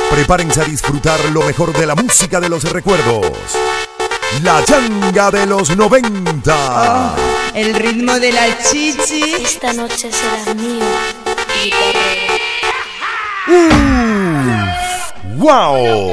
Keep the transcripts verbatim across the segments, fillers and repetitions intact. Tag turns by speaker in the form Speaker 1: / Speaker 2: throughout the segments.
Speaker 1: Prepárense a disfrutar lo mejor de la música de los recuerdos. La changa de los noventa.
Speaker 2: Oh, el ritmo de la chichi.
Speaker 3: Esta noche será mío.
Speaker 1: ¡Uf! ¡Wow!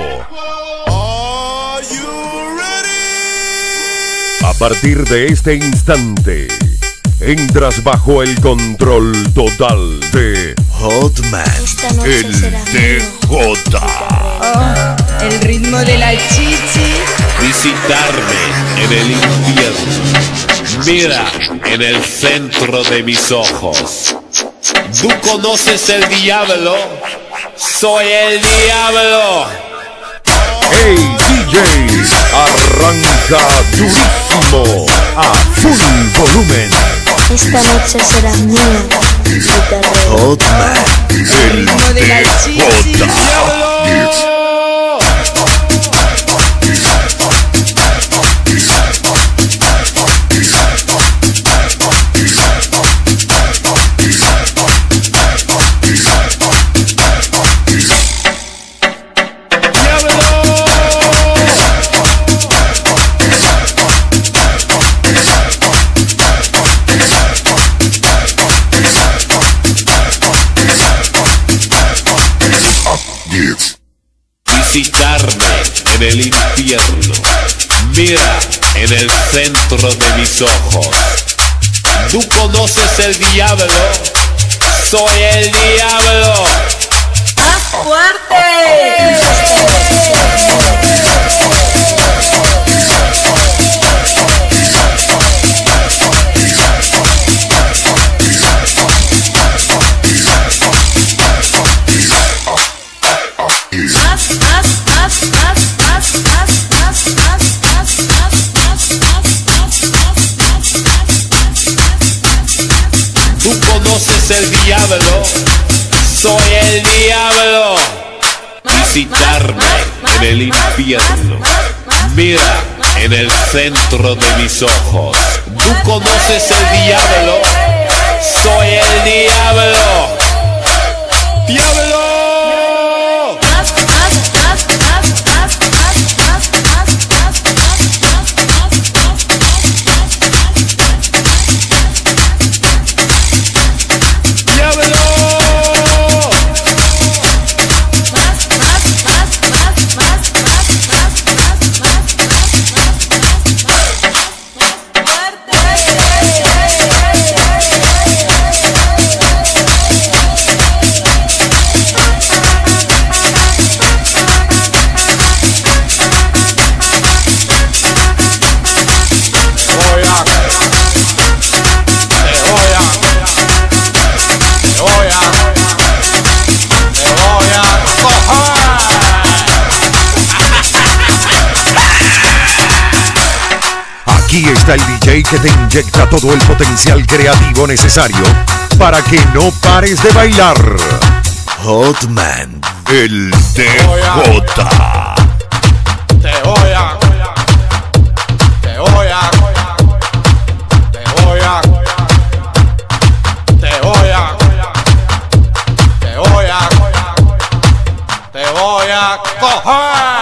Speaker 1: A partir de este instante, entras bajo el control total de Hotman, el D J.
Speaker 2: Oh, el ritmo de la chichi.
Speaker 4: Visitarme en el infierno. Mira en el centro de mis ojos. ¿Tú conoces el diablo? Soy el diablo.
Speaker 1: Hey D J, arranca durísimo a full volumen.
Speaker 3: Esta noche será mía.
Speaker 1: Hotman, el
Speaker 2: ritmo de la chichi.
Speaker 1: D J.
Speaker 4: Visitarme en el infierno. Mira en el centro de mis ojos. ¿Tú conoces el diablo? Soy el diablo.
Speaker 2: ¡Más fuerte!
Speaker 4: ¿Tú conoces el diablo? Soy el diablo. Visitarme en el infierno. Mira en el centro de mis ojos. ¿Tú conoces el diablo? Soy el diablo. ¡Diablo!
Speaker 1: Aquí está el D J que te inyecta todo el potencial creativo necesario para que no pares de bailar. Hotman, el D J.
Speaker 5: Te voy a, te voy a, te voy a, te voy a, te voy a, te voy a coger.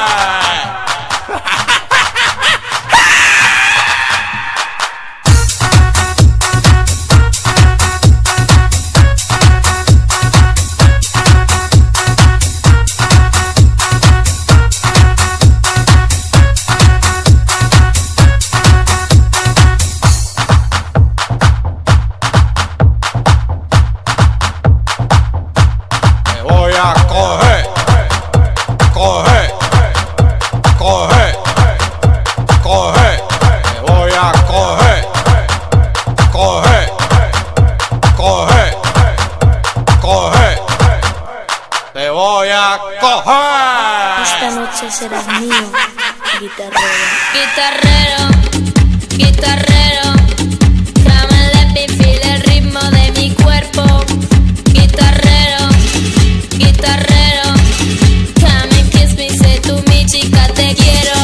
Speaker 3: Esta noche serás mío, guitarrero.
Speaker 6: Guitarrero, guitarrero, come and let me feel el ritmo de mi cuerpo. Guitarrero, guitarrero, come and kiss me, sé tú mi chica, te quiero.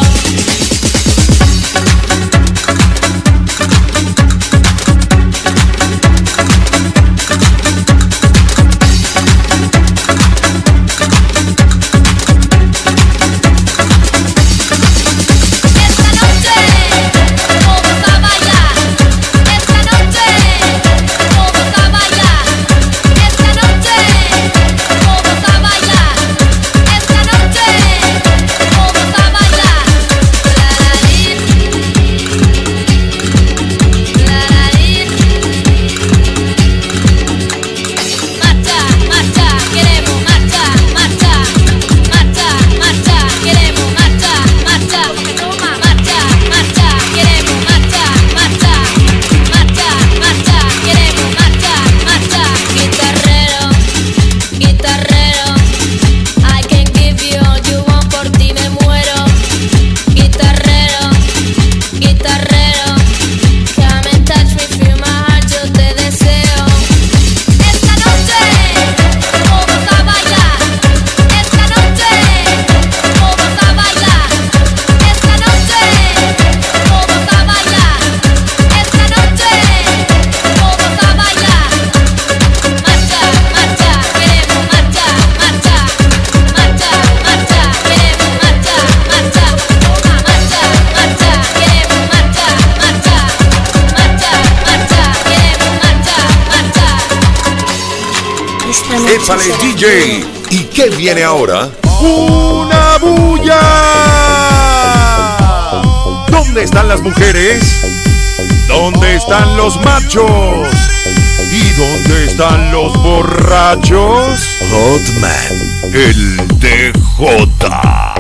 Speaker 1: Épale,
Speaker 3: será
Speaker 1: D J.
Speaker 3: mío.
Speaker 1: ¿Y qué viene ahora? ¡Una bulla! ¿Dónde están las mujeres? ¿Dónde están los machos? ¿Y dónde están los borrachos? Hotman, el D J.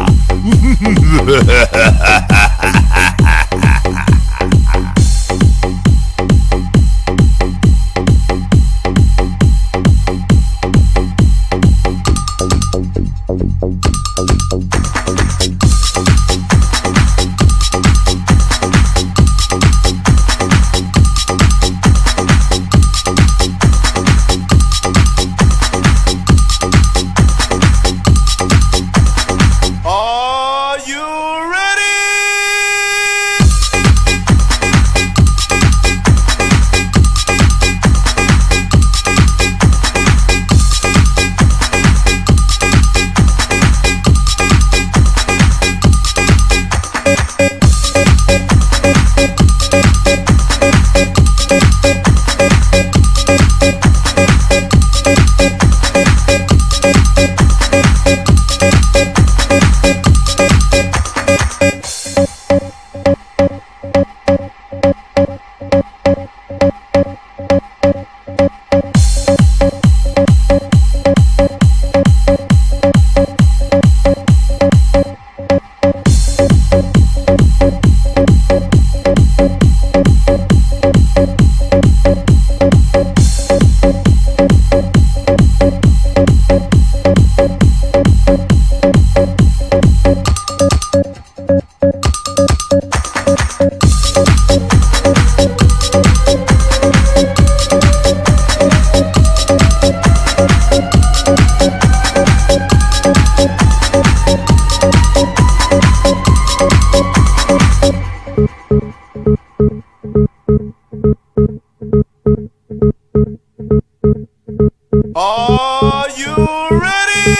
Speaker 5: Are you ready?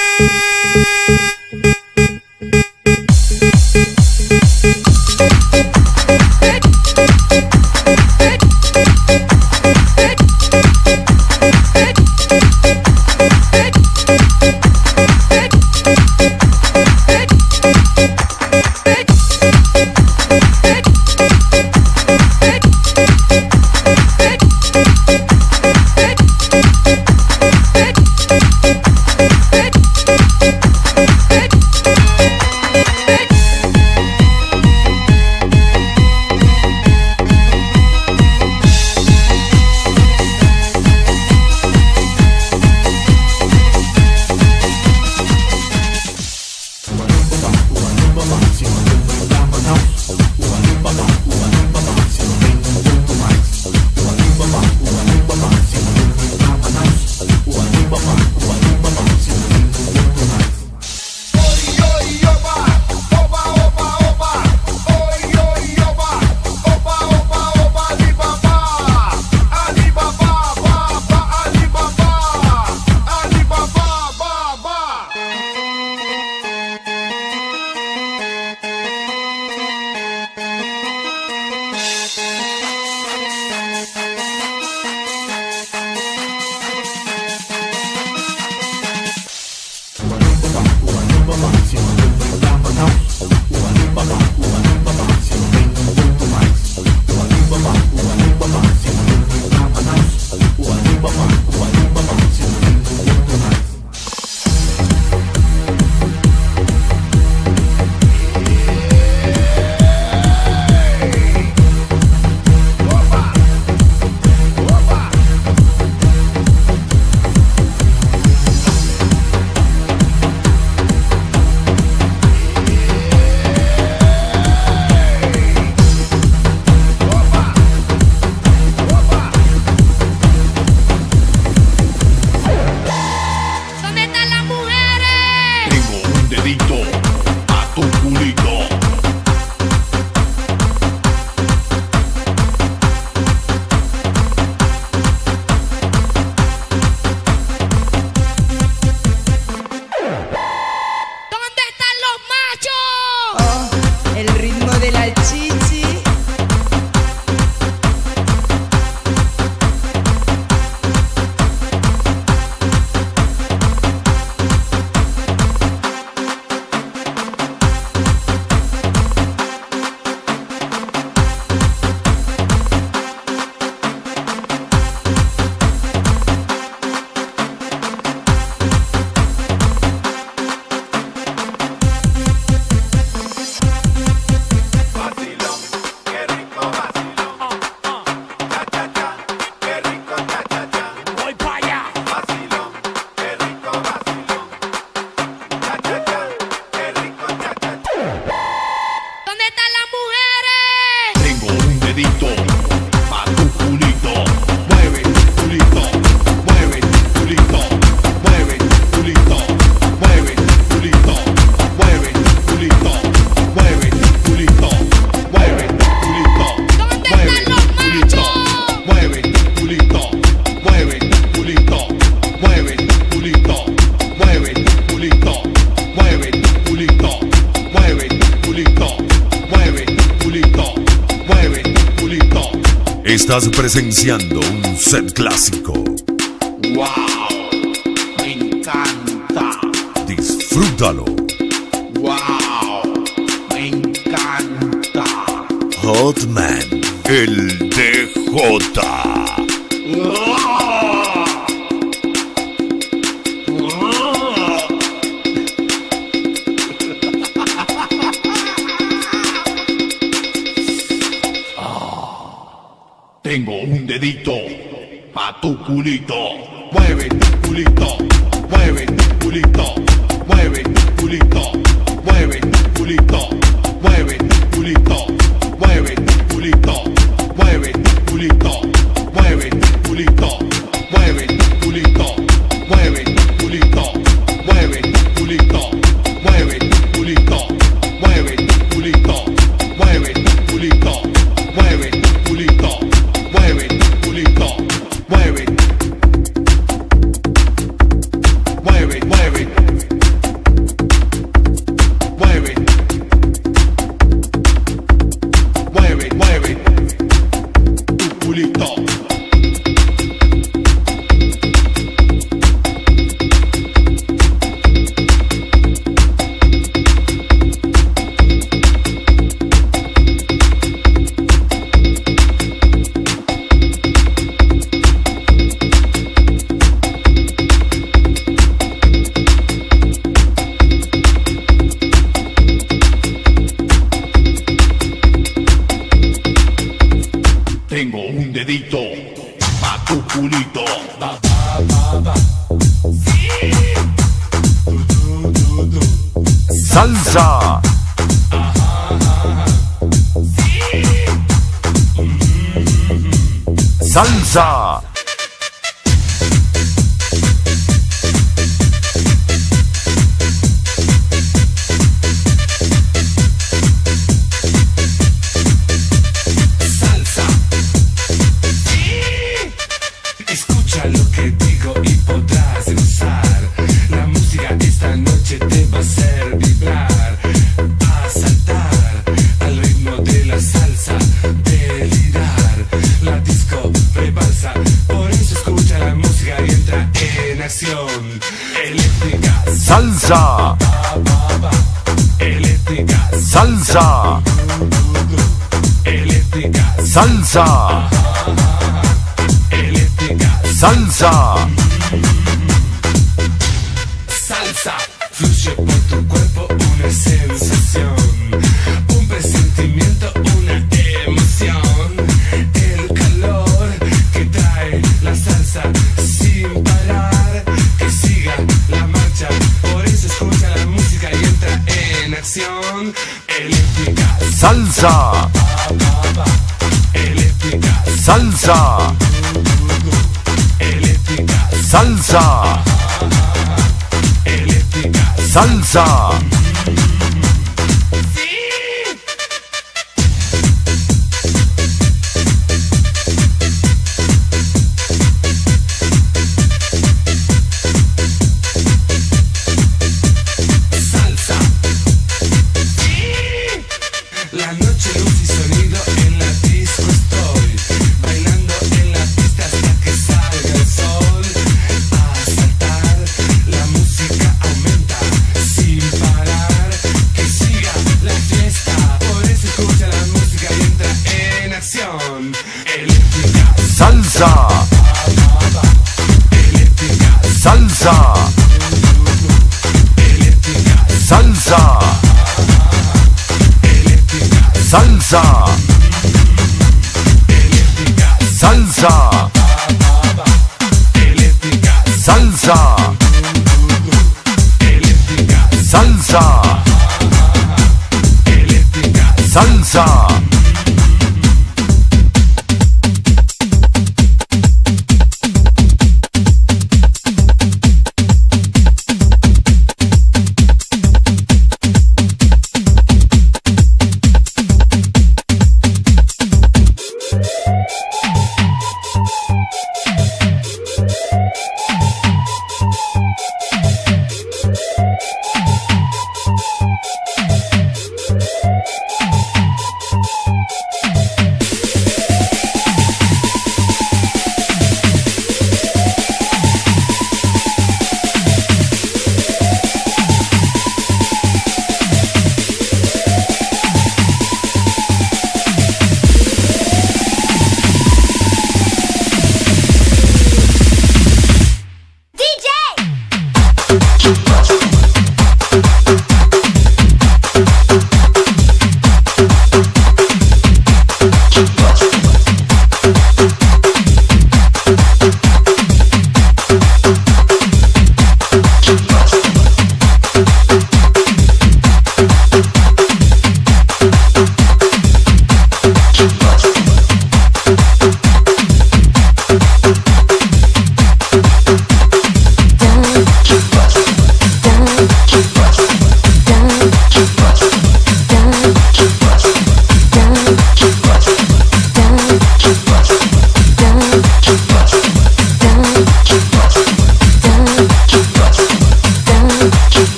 Speaker 1: Estás presenciando un set clásico.
Speaker 4: ¡Wow! Me encanta.
Speaker 1: Disfrútalo.
Speaker 4: ¡Wow! Me encanta.
Speaker 1: Hotman, el D J.
Speaker 4: Tengo un dedito pa' tu culito. Mueve tu culito, mueve tu culito, mueve tu culito, mueve tu culito, mueve tu culito, mueve tu culito, mueve tu culito, mueve tu culito, mueve tu culito, mueve tu culito, mueve tu culito, mueve tu culito, mueve tu culito, mueve tu culito, mueve tu culito. Mueve tu culito, mueve, mueve, mueve, mueve, mueve, mueve tu culito. Tengo un dedito pa' tu culito. Ba, ba, ba, ba. Sí. Du, du, du, du.
Speaker 1: Salsa.
Speaker 4: Ajá, ajá. Sí. Mm-hmm.
Speaker 1: Salsa.
Speaker 7: Escucha lo que digo y podrás gozar. La música esta noche te va a hacer vibrar, a saltar al ritmo de la salsa, delirar. La disco rebalsa, por eso escucha la música y entra en acción. Eléctrica,
Speaker 1: Salsa.
Speaker 7: ba, ba, ba. Eléctrica,
Speaker 1: Salsa.
Speaker 7: eléctrica,
Speaker 1: Salsa.
Speaker 7: eléctrica.
Speaker 1: Salsa.
Speaker 7: Salsa, fluye por tu cuerpo una sensación, un presentimiento, una emoción. El calor que trae la salsa sin parar, que siga la marcha. Por eso escucha la música y entra en acción. Eléctrica,
Speaker 1: Salsa.
Speaker 7: ba, ba, ba. Eléctrica,
Speaker 1: Salsa.
Speaker 7: eléctrica,
Speaker 1: Salsa.
Speaker 7: eléctrica.
Speaker 1: Salsa.
Speaker 7: Salsa. La noche, luz y sonido en la disco estoy, bailando en la pista hasta que salga el sol. A saltar, la música aumenta sin parar, que siga la fiesta. Por eso escucha la música y entra en acción. Eléctrica,
Speaker 1: Salsa.
Speaker 7: eléctrica,
Speaker 1: Salsa.
Speaker 7: eléctrica,
Speaker 1: Salsa.
Speaker 7: eléctrica,
Speaker 1: Salsa.
Speaker 7: eléctrica,
Speaker 1: Salsa.
Speaker 7: eléctrica,
Speaker 1: Salsa.
Speaker 7: eléctrica,
Speaker 1: Salsa.
Speaker 7: eléctrica.
Speaker 1: Salsa.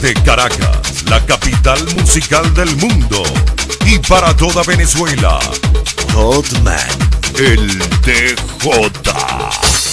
Speaker 1: Desde Caracas, la capital musical del mundo, y para toda Venezuela, Hotman, el D J.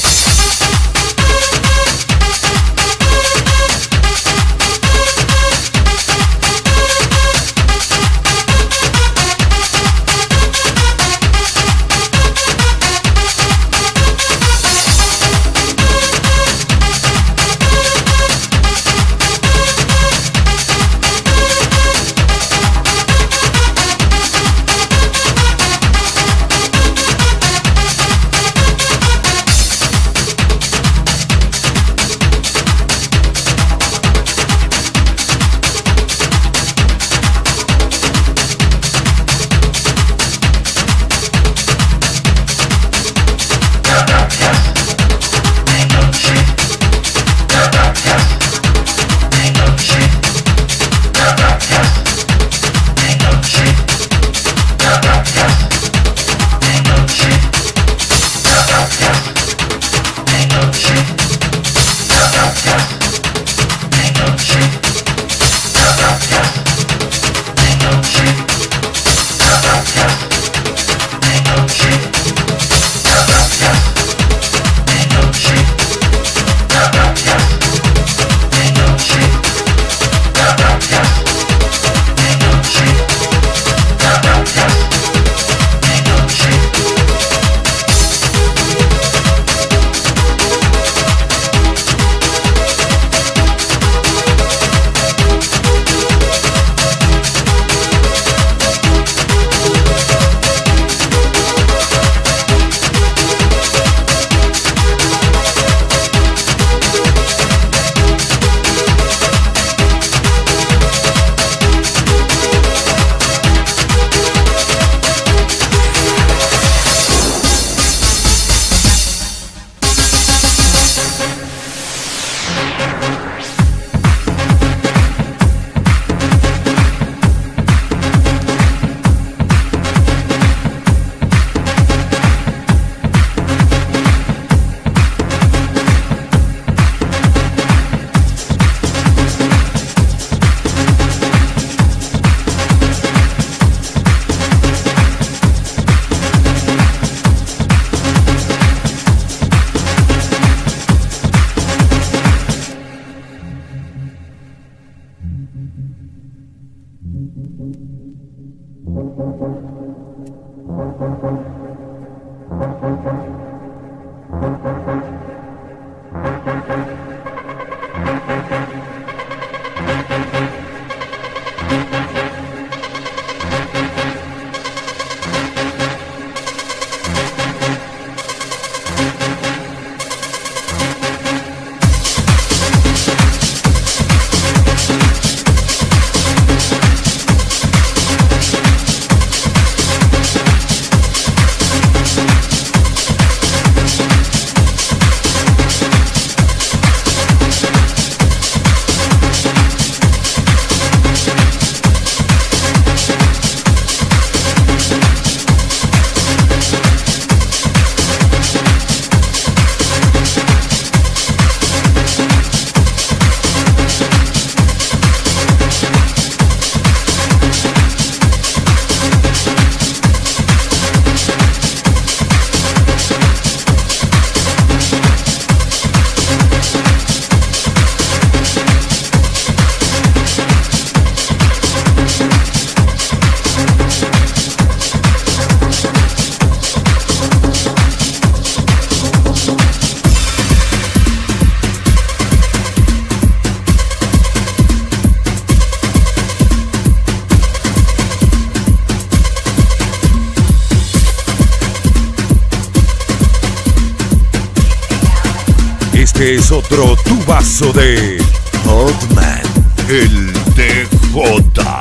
Speaker 1: Este es otro tubazo de Hotman, el D J.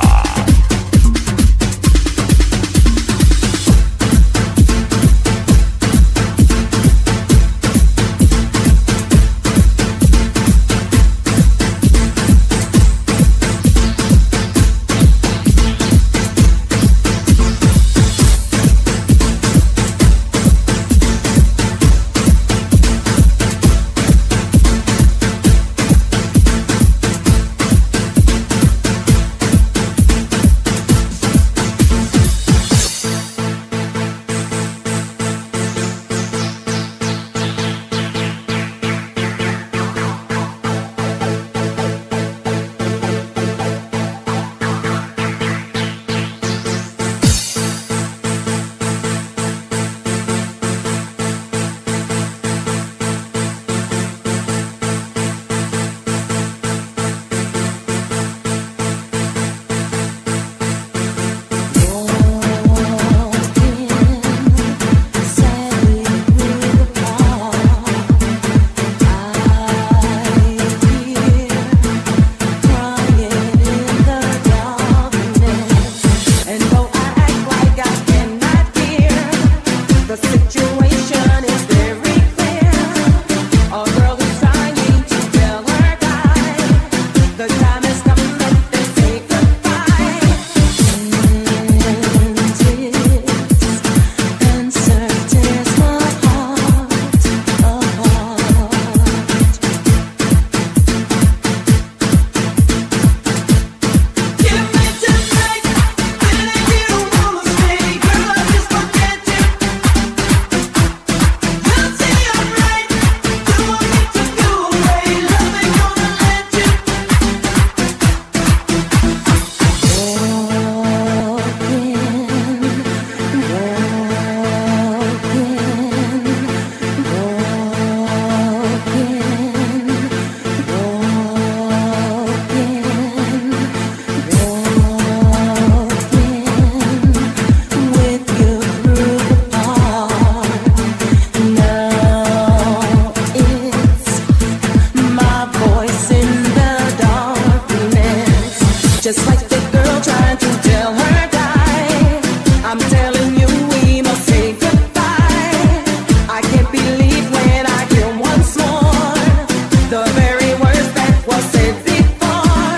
Speaker 8: just like the girl trying to tell her die. I'm telling you we must say goodbye. I can't believe when I hear once more the very words that was said before.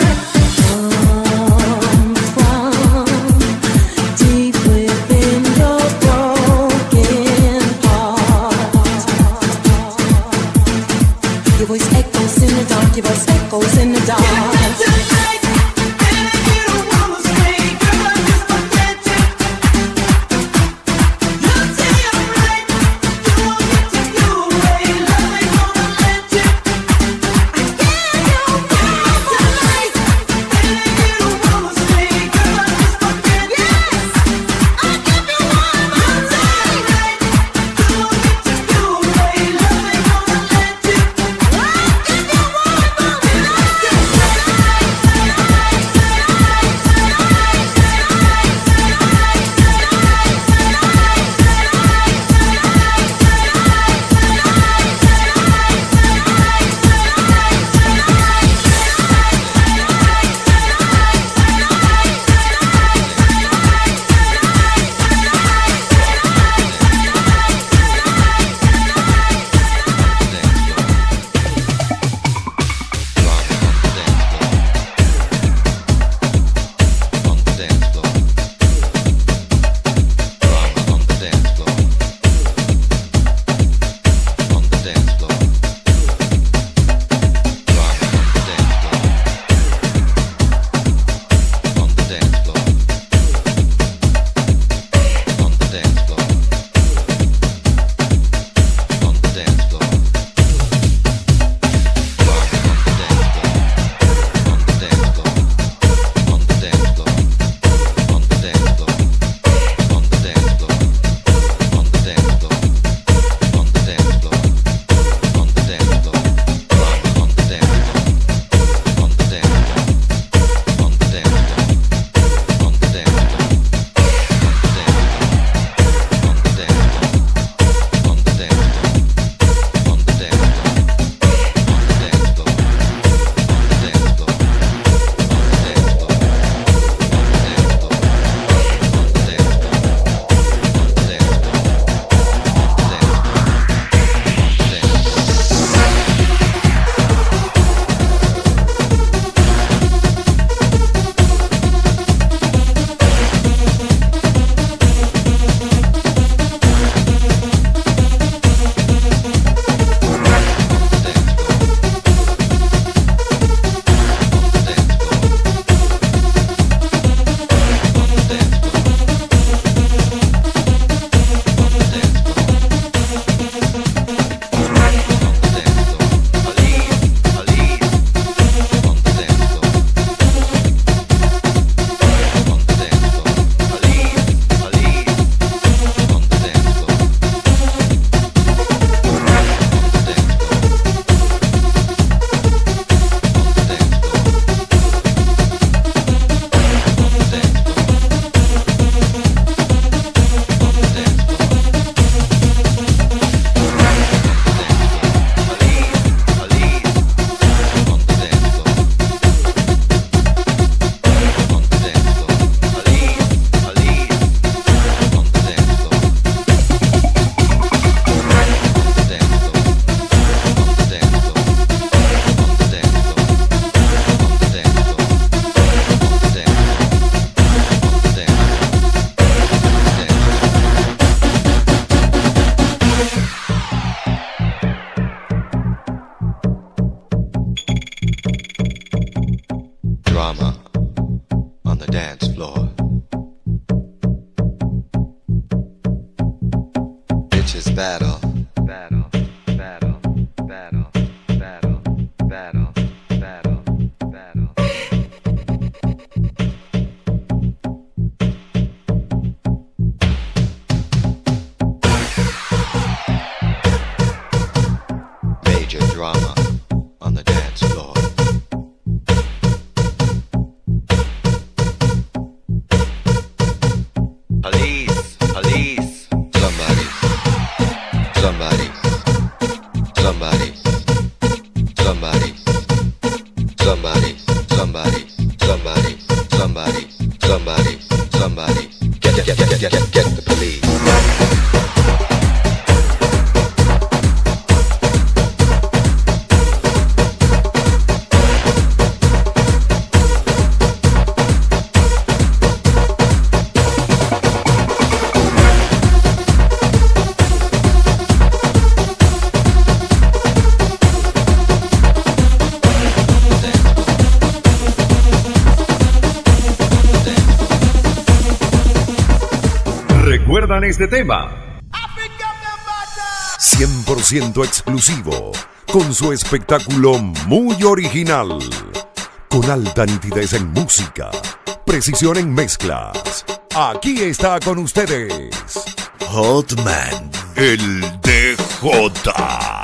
Speaker 8: Come from deep within your broken heart. Your voice echoes in the dark, your voice echoes in the dark.
Speaker 9: battle, battle, battle, battle, battle, battle, battle, battle. Major drama on the dance floor. Police, police, somebody, Somebody, somebody, somebody, get, get, get, get, get, get, get the police.
Speaker 1: ¿Recuerdan este tema? cien por ciento exclusivo, con su espectáculo muy original, con alta nitidez en música, precisión en mezclas. Aquí está con ustedes, Hotman, el D J.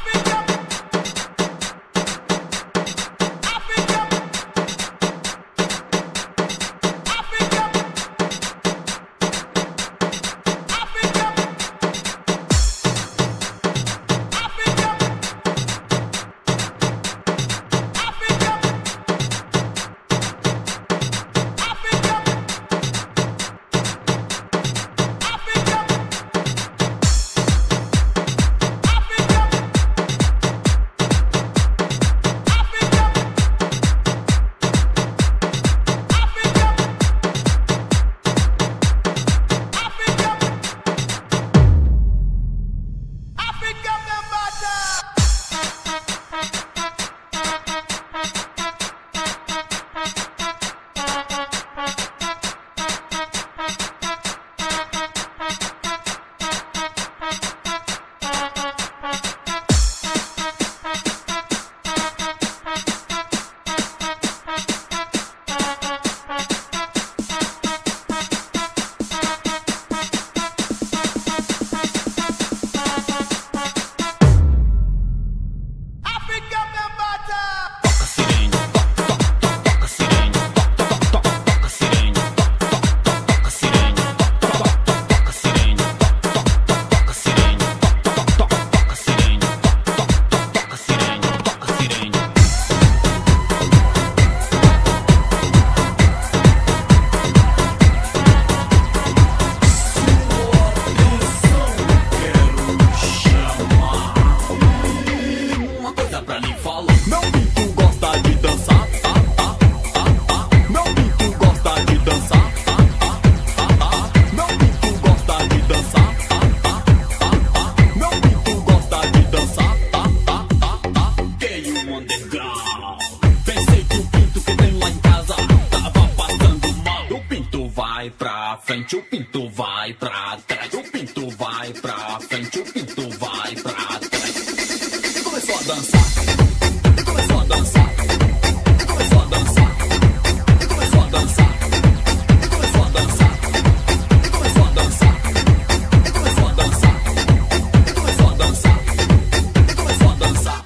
Speaker 10: frente, o pinto vai pra trás. O pinto vai pra frente, o pinto vai pra trás. Começou a dançar, começou a dançar, começou a dançar, começou a dançar, começou a dançar, começou a dançar, começou a dançar, começou a dançar, começou a dançar.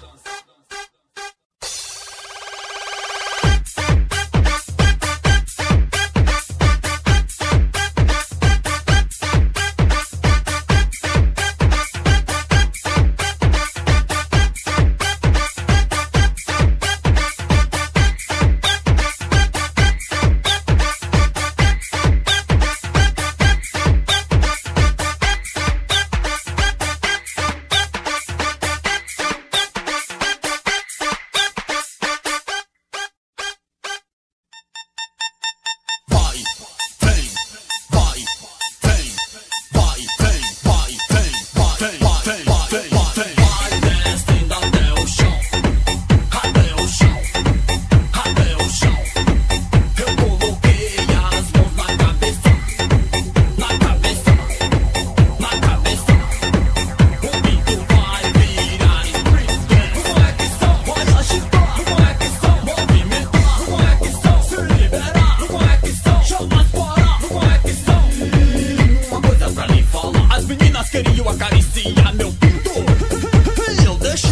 Speaker 10: Queriam acariciar meu pinto e eu deixei.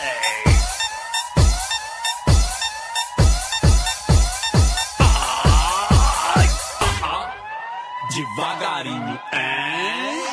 Speaker 10: Ai, ah, ah, devagarinho, hein?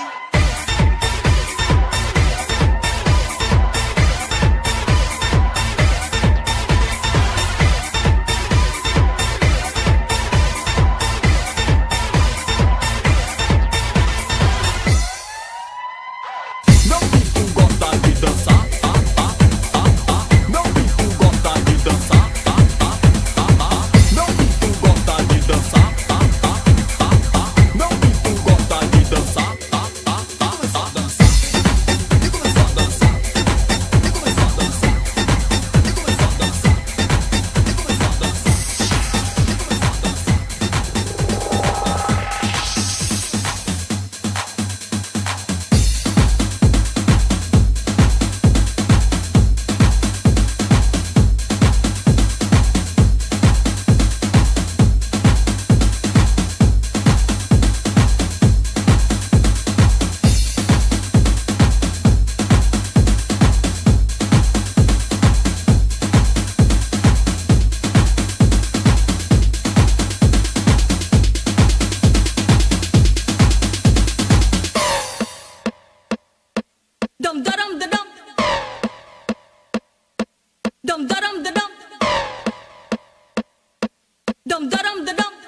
Speaker 11: Dum da dum da dum.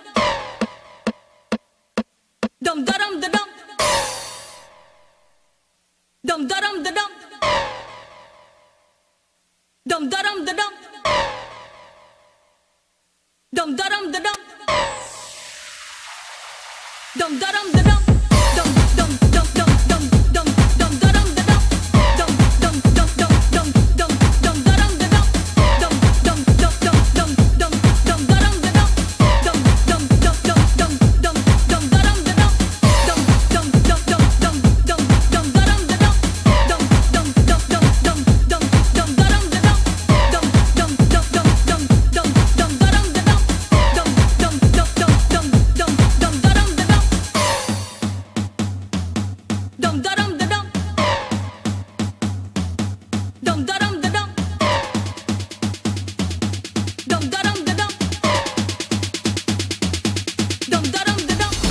Speaker 11: Dum da dum da dum. Dum da dum da dum. Dum da dum da dum. Dum da dum da dum. Dum da dum da dum. Dum dum dum dum dum dum dum da dum da dum. Dum dum dum dum dum dum dum da dum da dum. Dum dum dum dum dum dum dum da dum da dum. Dum dum dum dum dum dum dum da dum da dum. Dum dum dum dum dum dum dum da dum da dum. Dum dum dum dum dum dum dum da dum da dum. Dum dum dum dum dum dum dum da dum da dum. Dum dum dum dum dum dum dum da dum da dum. Dum da dum da dum. Dum da dum da dum. Dum da dum da dum. Dum da dum da dum.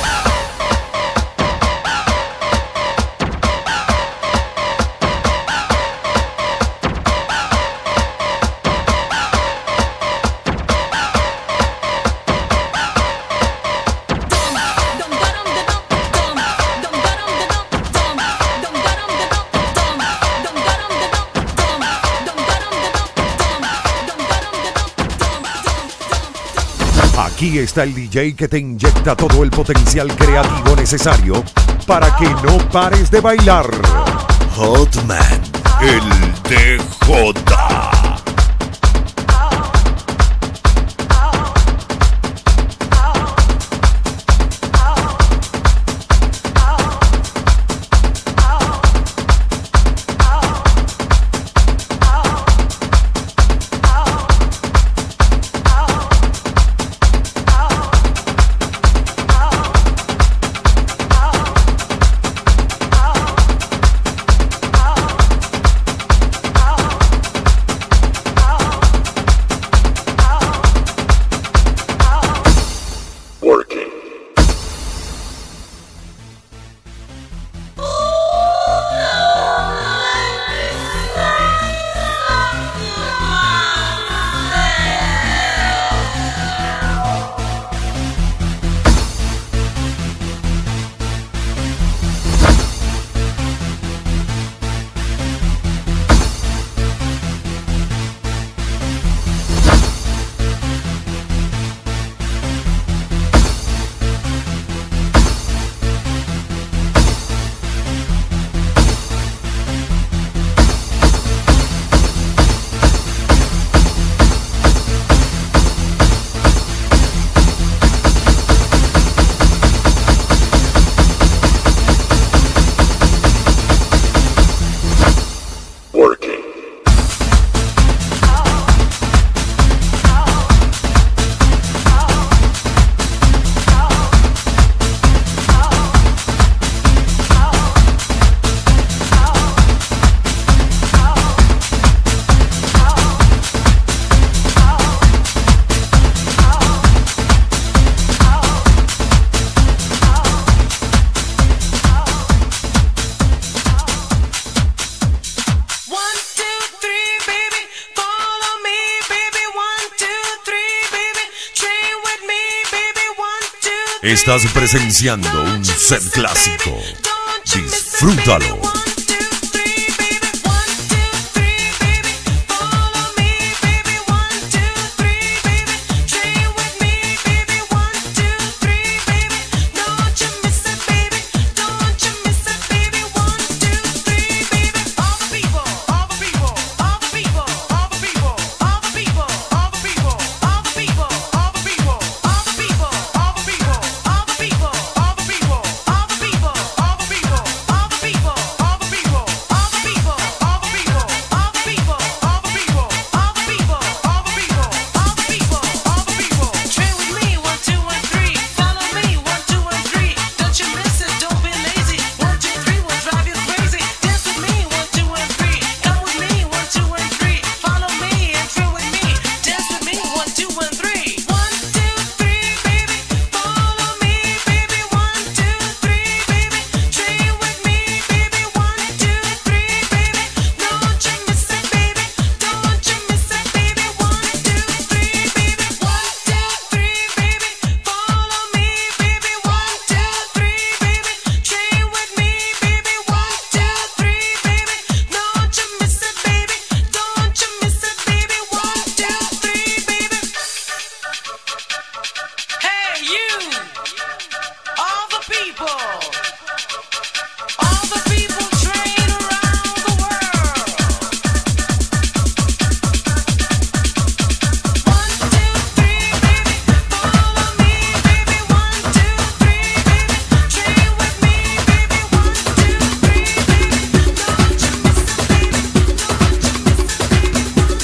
Speaker 1: Aquí está el D J que te inyecta todo el potencial creativo necesario para que no pares de bailar. Hotman, el D J. Estás presenciando un set clásico. Disfrútalo.
Speaker 12: People, Hey, you! All the people! All the people train around the world! One, two, three, baby, follow me, baby. One, two, three, baby, train with me, baby. One, two, three, baby, don't you miss it, baby. Don't you miss it, baby.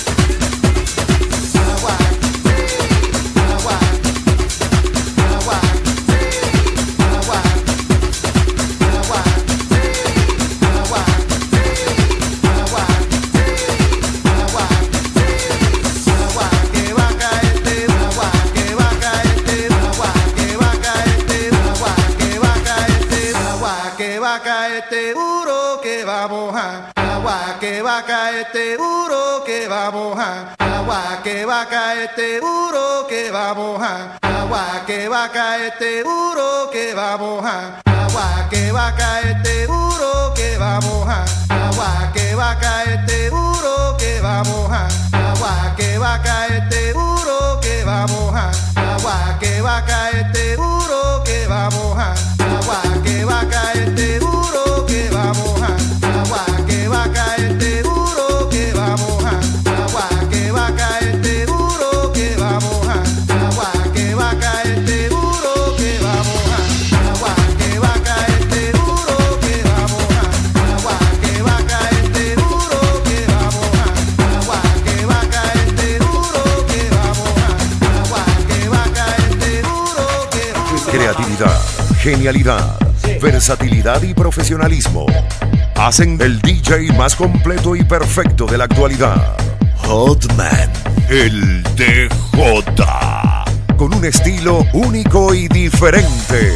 Speaker 13: Que va a caer seguro que vamos a agua que va a caer seguro que vamos a agua que va a caer seguro que vamos a agua que va a caer seguro que vamos a agua que va a caer seguro que vamos a agua que va a caer seguro que vamos a agua que va a caer seguro que vamos a agua que va a caer seguro que vamos a agua que va a caer seguro que vamos a agua que va a caer seguro que vamos a agua que va a caer seguro que vamos a agua que va a caer seguro que vamos a agua que va a caer seguro que vamos a agua que va a caer seguro que vamos a agua que va a caer seguro que vamos a agua que va a caer seguro que vamos a.
Speaker 1: Creatividad, genialidad, versatilidad y profesionalismo hacen el D J más completo y perfecto de la actualidad. Hotman, el D J, con un estilo único y diferente.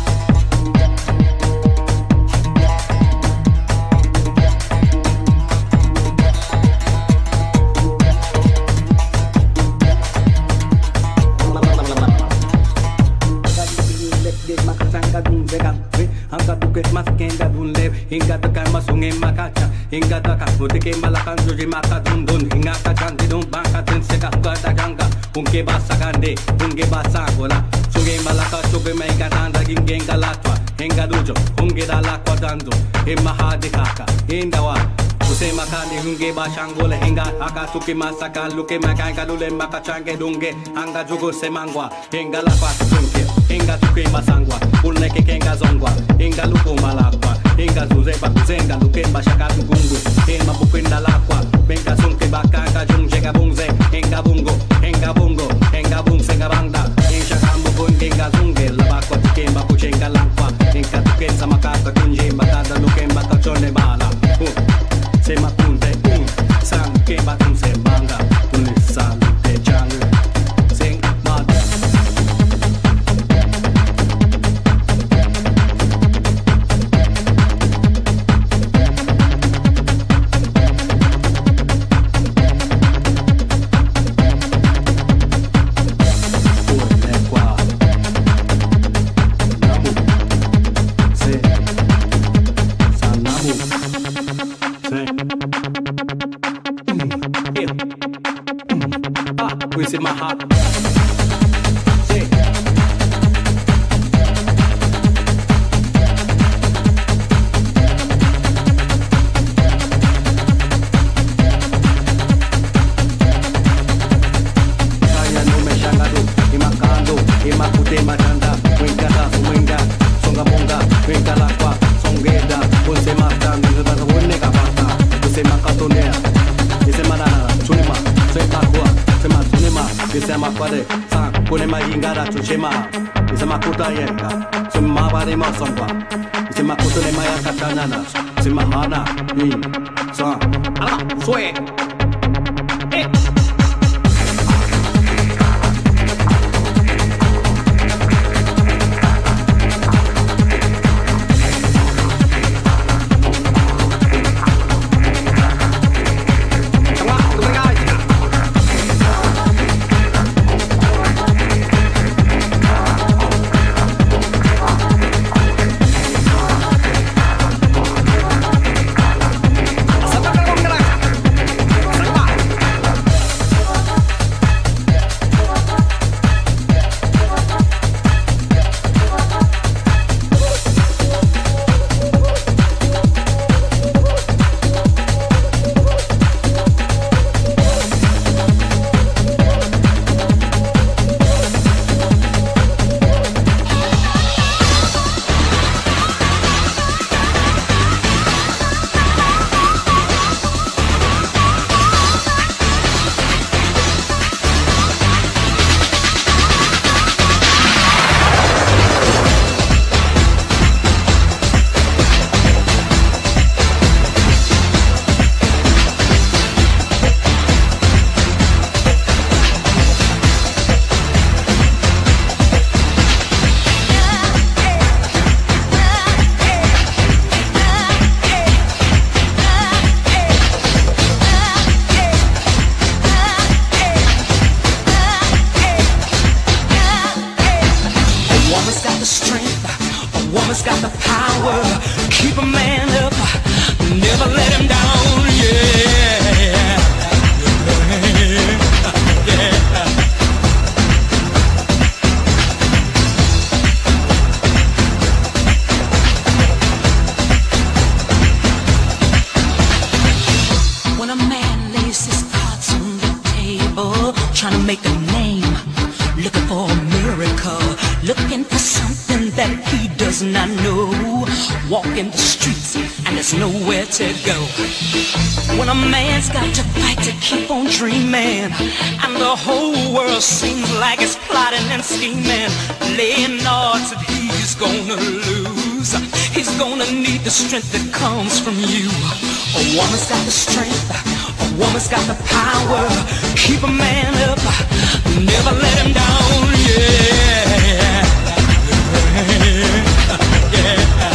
Speaker 14: Inga taka masunge makacha inga taka mutike malakan joji makadun dun inga ka jandi dun banka tin seka gada ganga unke basakande unge basakola sunge malaka choge mega tanda gingenga latwa inga dujo unge dala kwadando imahadi kaka indawa use makani unge bashangole inga akatuki masaka luke makanga lule makachange dunge anga jugo semangwa inga la kwa sunke inga tuke masangwa ulneke kenga zongwa inga luko malakwa inga zuze bakuzenga luke bashakatu gungu ema bukwenda lakwa benga sunke bakanga junjega bunze inga bungo inga bungo inga bunze ngabanda insha kambu kungenga zunge labakwa tikemba kuchenga lakwa inga tuke samakata kunje makada luke makachone bala se mapunte un san ke batun se banga unisal te chang sing mat. It's in my heart. Kunema ingara chuchema isema kuta yenga sema bari masongwa isema kutune maya katanana sema hana ni sa ala swe eh
Speaker 15: strength, a woman's got the power. Keep a man up, never let him down, yeah, yeah. When a man lays his cards on the table, trying to make a name, looking for a miracle, looking for something that he does not know, walking the streets and there's nowhere to go. When a man's got to fight to keep on dreaming, and the whole world seems like it's plotting and scheming, laying odds that he's gonna lose, he's gonna need the strength that comes from you. A woman's got the strength, a woman's got the power. Keep a man up, never let him down, yeah, yeah.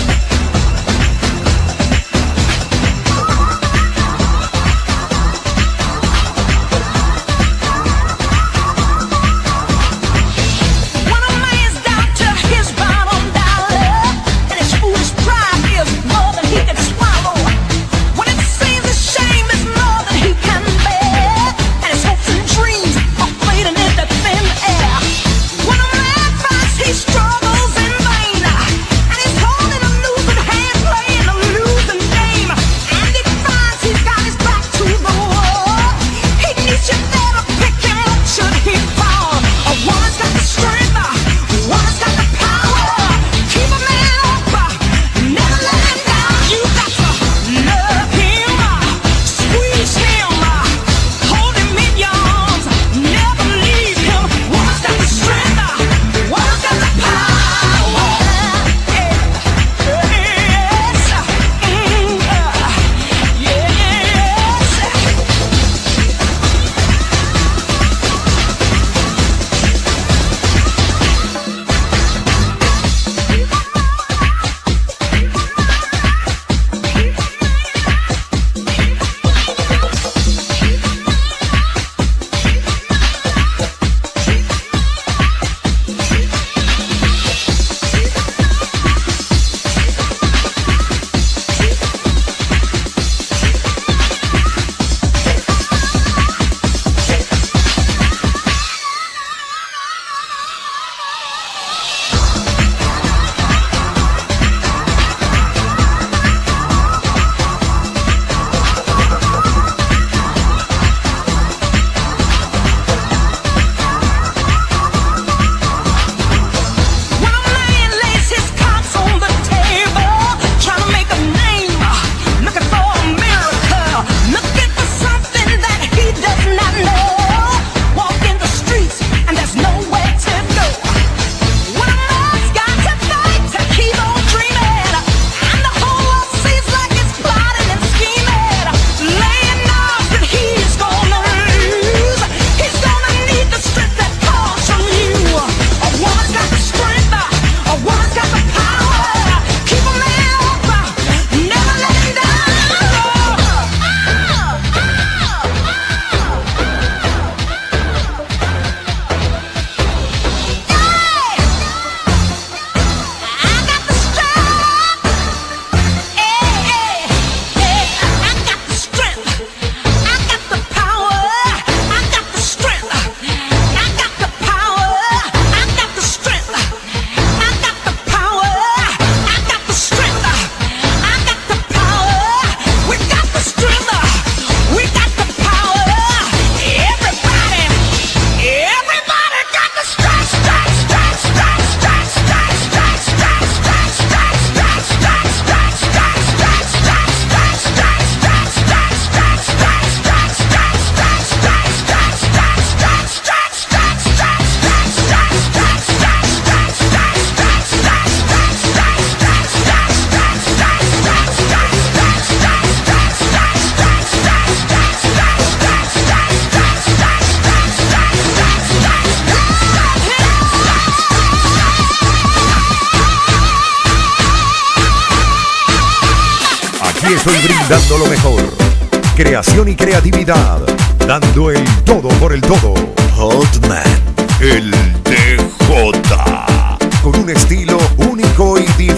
Speaker 1: Aquí estoy brindando lo mejor. Creación y creatividad, dando el todo por el todo. Hotman, el D J, con un estilo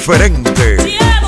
Speaker 1: diferente.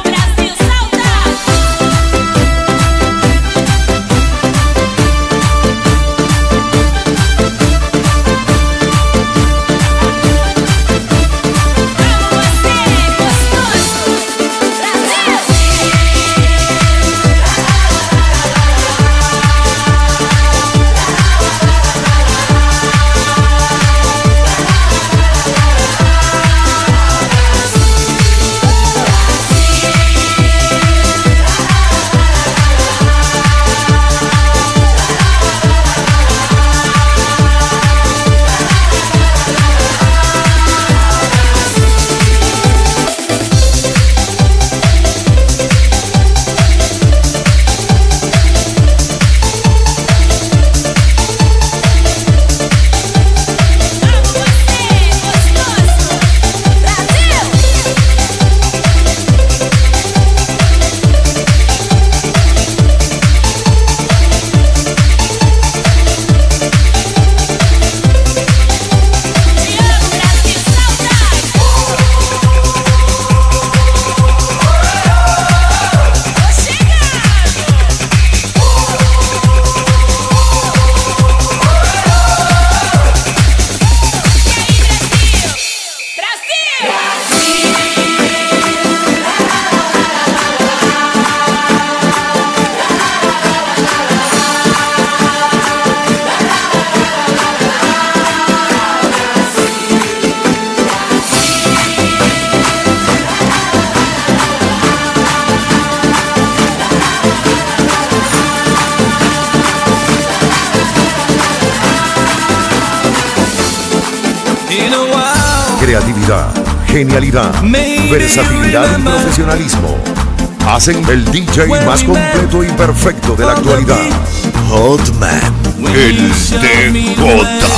Speaker 1: Creatividad, genialidad, versatilidad y profesionalismo hacen el D J más completo y perfecto de la actualidad. Hotman, el D J.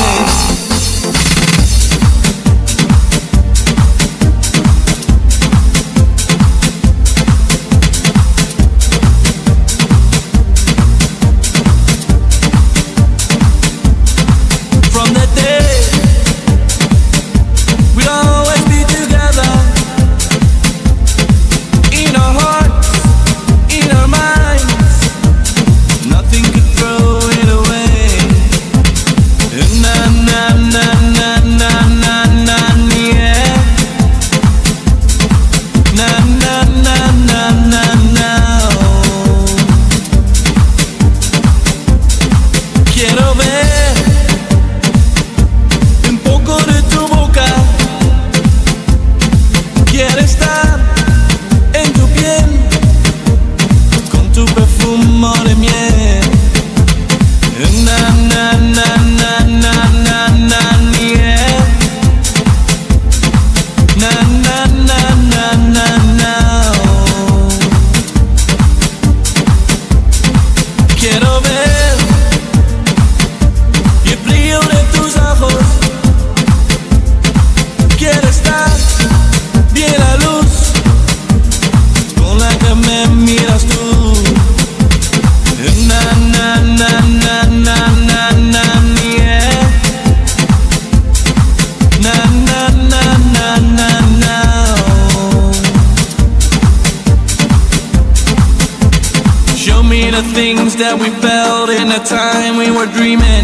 Speaker 16: Things that we felt in the time we were dreaming.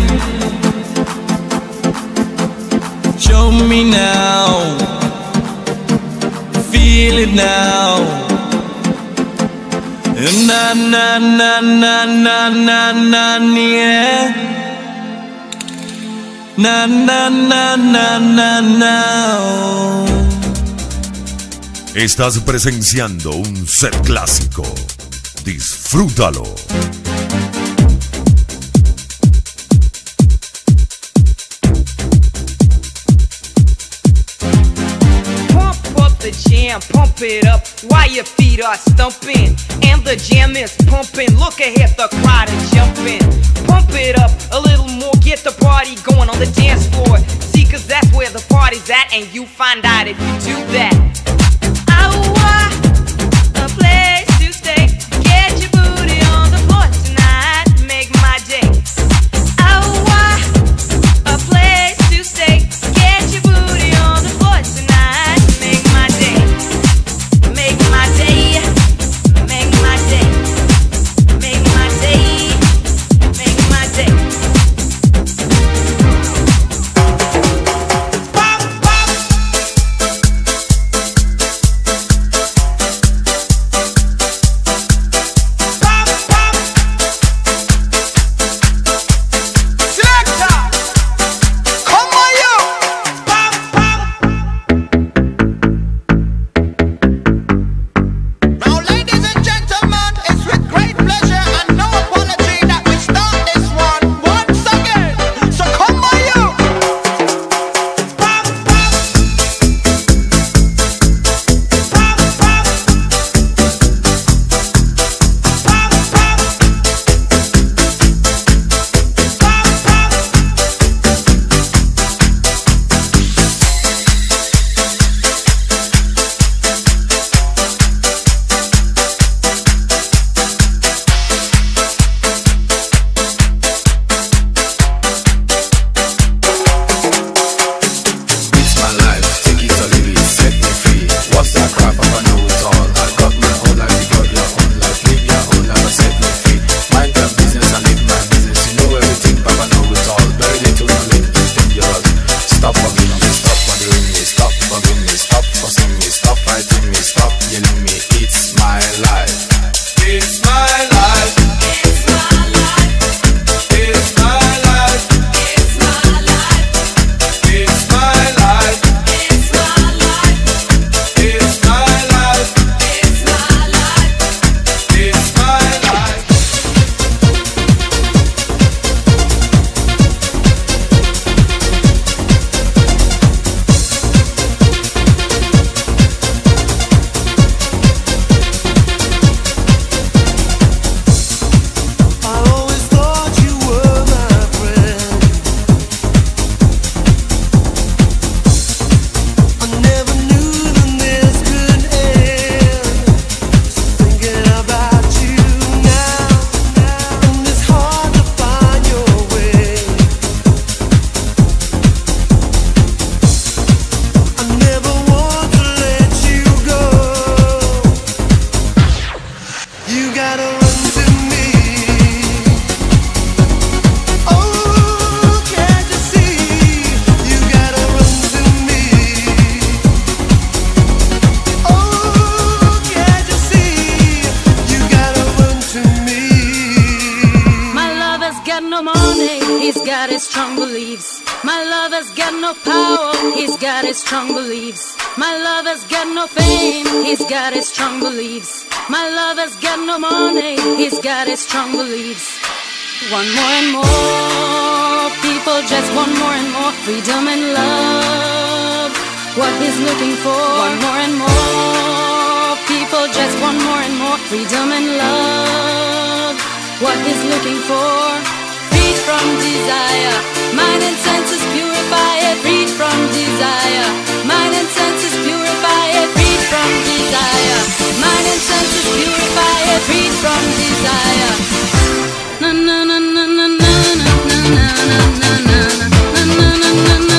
Speaker 16: Show me now, feel it now. Na na na na na na na yeah. Na na na na na na.
Speaker 1: Estás presenciando un set clásico. Disfrútalo.
Speaker 17: Pump up the jam, pump it up while your feet are stumping. And the jam is pumping, look ahead, the crowd is jumping. Pump it up a little more, get the party going on the dance floor. See, cause that's where the party's at, and you find out if you do that. I want a place to stay. Get your booty on the floor tonight, make my day. I want a place to stay. Get your booty on the floor tonight, make my day.
Speaker 18: beliefs. My lover's got no power, he's got his strong beliefs. My lover's got no fame, he's got his strong beliefs. My lover's got no money, he's got his strong beliefs. One more and more, people just want more and more freedom and love. What he's looking for, one more and more, people just want more and more freedom and love. What he's looking for, freed from desire, mind and senses purify it, freed from desire, mind and senses purify it, freed from desire, mind and senses purify it, freed from desire. Na na na na na na na na na na na na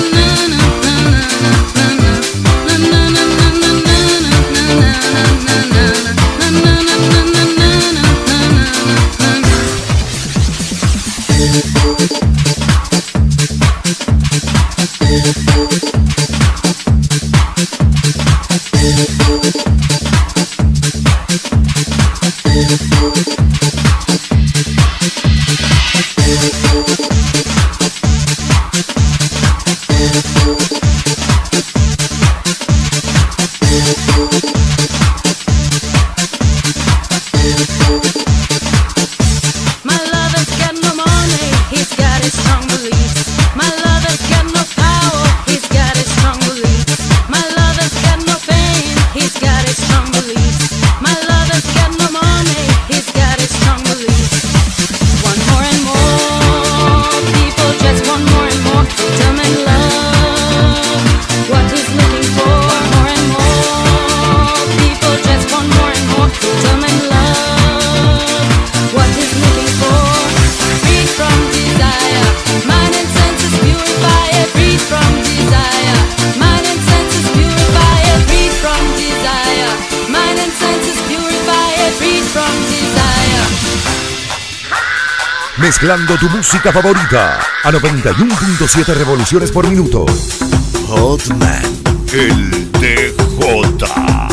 Speaker 1: Mezclando tu música favorita a noventa y uno punto siete revoluciones por minuto. Hotman, el D J.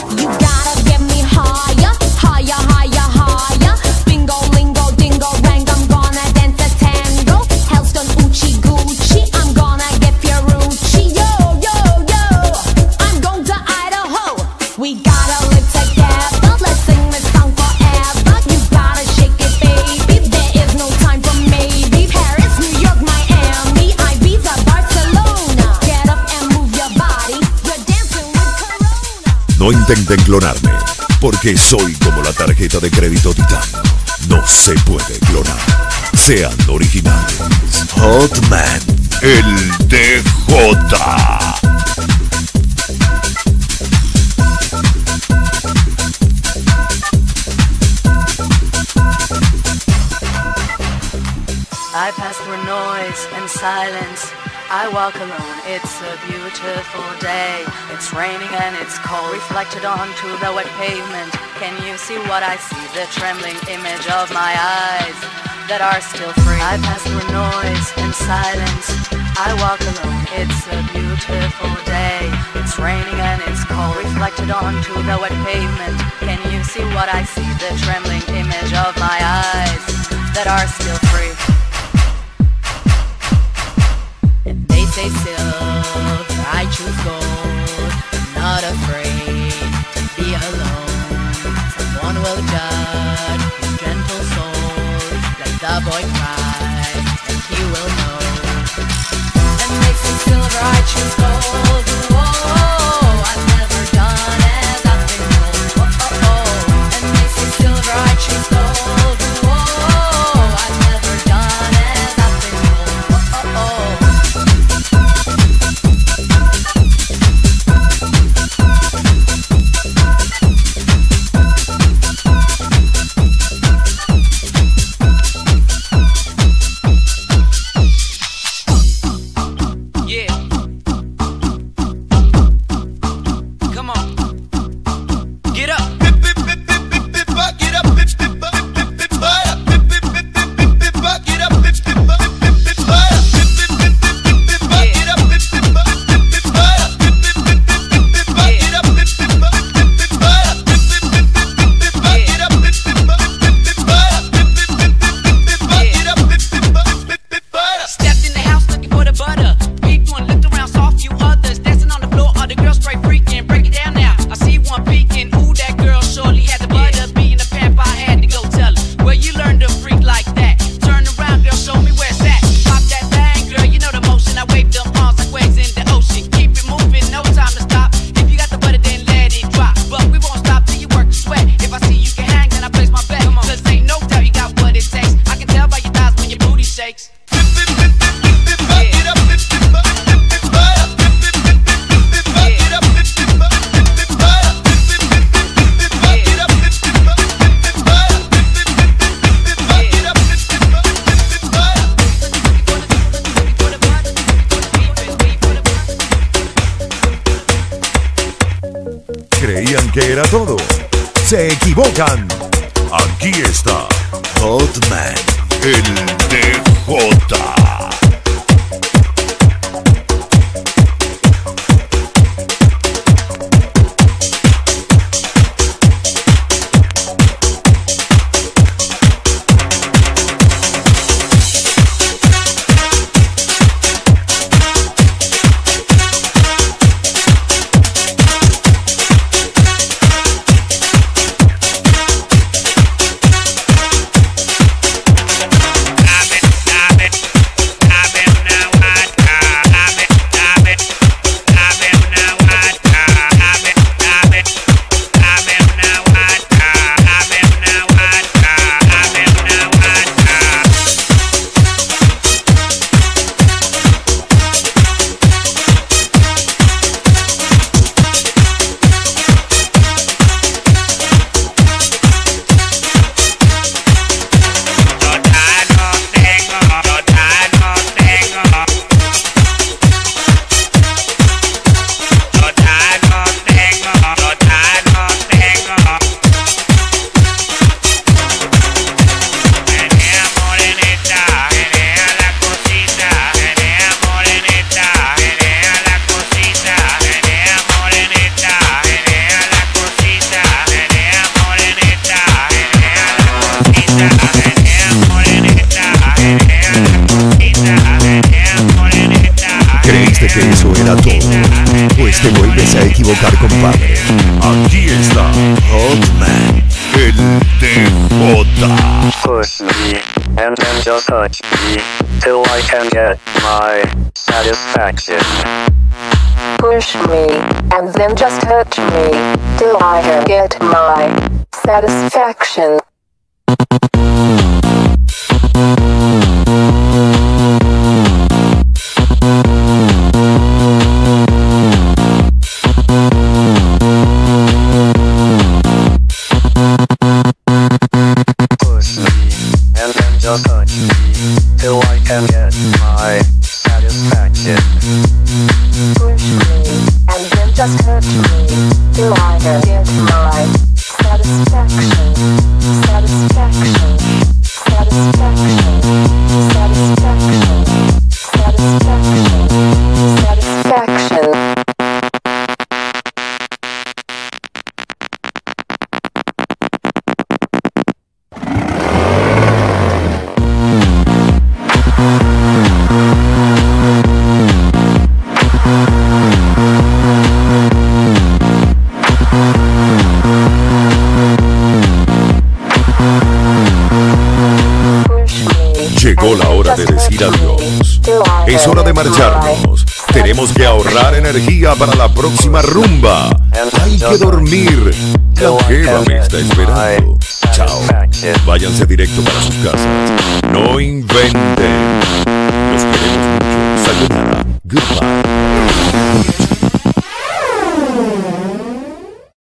Speaker 6: You gotta get me higher, higher, higher, higher. Bingo, lingo, dingo, rang, I'm gonna dance a tango. Hellstone, Uchi, Gucci, I'm gonna get Fiorucci. Yo, yo, yo, I'm going to Idaho. We gotta live together, let's sing this song forever. You gotta shake it, baby, there is no time for maybe. Paris, New York, Miami, Ibiza, Barcelona. Get up and move your body, you're dancing with Corona.
Speaker 1: No intenten clonarme, porque soy como la tarjeta de crédito Titanio. No se puede clonar. Sean originales. Hotman, el D J.
Speaker 19: I pass through noise and silence. I walk alone, it's a beautiful day. It's raining and it's cold, reflected onto the wet pavement. Can you see what I see? The trembling image of my eyes that are still free. I pass through noise and silence. I walk alone, it's a beautiful day. It's raining and it's cold, reflected onto the wet pavement. Can you see what I see? The trembling image of my eyes that are still free.
Speaker 2: They say silver, I choose gold. I'm not afraid to be alone. Someone will judge his gentle soul. Let the boy cry, and he will know. And they say silver, I choose gold. Whoa, I've never done as I've been told. Oh, oh, oh. And they say silver, I choose gold. Whoa, I've never done as I've been told. Oh, oh, oh.
Speaker 1: ¿Creían que era todo? Se equivocan. Aquí está Hotman, el D J. equivocar, compadre. Aquí está Hotman, el T J.
Speaker 20: Push me, and then just touch me, till I can get my satisfaction.
Speaker 21: Push me, and then just touch me, till I can get my satisfaction.
Speaker 20: Push me, and then just touch me, till I can get my satisfaction.
Speaker 21: Push me, and then just touch me, till I can get my satisfaction. Satisfaction. Satisfaction. Satisfaction. Satisfaction. Satisfaction.
Speaker 1: Llegó la hora de decir adiós. Es hora de marcharnos. Tenemos que ahorrar energía para la próxima rumba. Hay que dormir. La jeva me está esperando. Chao. Váyanse directo para sus casas. No inventen. Los queremos mucho. Sayonara. Goodbye.